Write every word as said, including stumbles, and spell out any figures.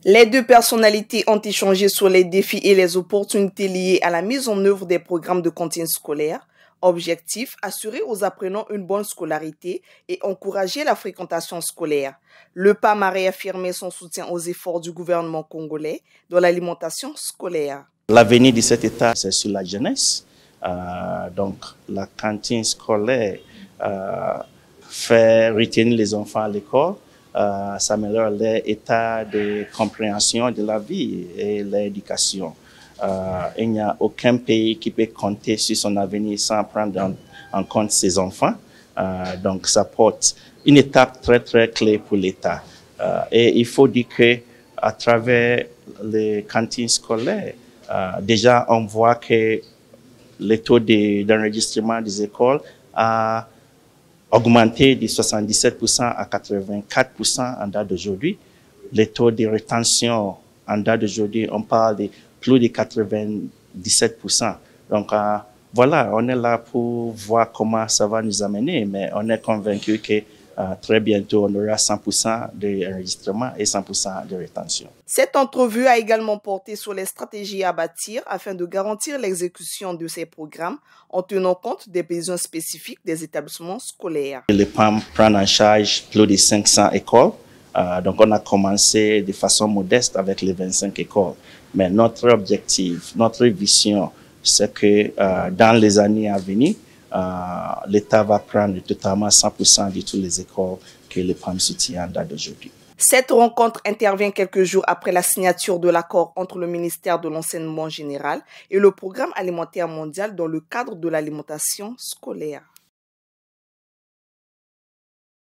Les deux personnalités ont échangé sur les défis et les opportunités liées à la mise en œuvre des programmes de cantine scolaire. Objectif, assurer aux apprenants une bonne scolarité et encourager la fréquentation scolaire. Le P A M a réaffirmé son soutien aux efforts du gouvernement congolais dans l'alimentation scolaire. L'avenir de cet État, c'est sur la jeunesse. Euh, donc, la cantine scolaire euh, fait retenir les enfants à l'école. Euh, ça améliore leur état de compréhension de la vie et l'éducation. Euh, il n'y a aucun pays qui peut compter sur son avenir sans prendre en, en compte ses enfants. Euh, donc, ça porte une étape très, très clé pour l'État. Euh, et il faut dire que à travers les cantines scolaires, euh, déjà, on voit que le taux d'enregistrement des écoles a augmenté de soixante-dix-sept pour cent à quatre-vingt-quatre pour cent en date d'aujourd'hui. Le taux de rétention en date d'aujourd'hui, on parle de plus de quatre-vingt-dix-sept pour cent. Donc euh, voilà, on est là pour voir comment ça va nous amener, mais on est convaincu que euh, très bientôt on aura cent pour cent d'enregistrement et cent pour cent de rétention. Cette entrevue a également porté sur les stratégies à bâtir afin de garantir l'exécution de ces programmes en tenant compte des besoins spécifiques des établissements scolaires. Le P A M prend en charge plus de cinq cents écoles. Euh, donc on a commencé de façon modeste avec les vingt-cinq écoles. Mais notre objectif, notre vision, c'est que euh, dans les années à venir, euh, l'État va prendre totalement cent pour cent de toutes les écoles que le P A M soutient en date d'aujourd'hui. Cette rencontre intervient quelques jours après la signature de l'accord entre le ministère de l'Enseignement général et le Programme alimentaire mondial dans le cadre de l'alimentation scolaire.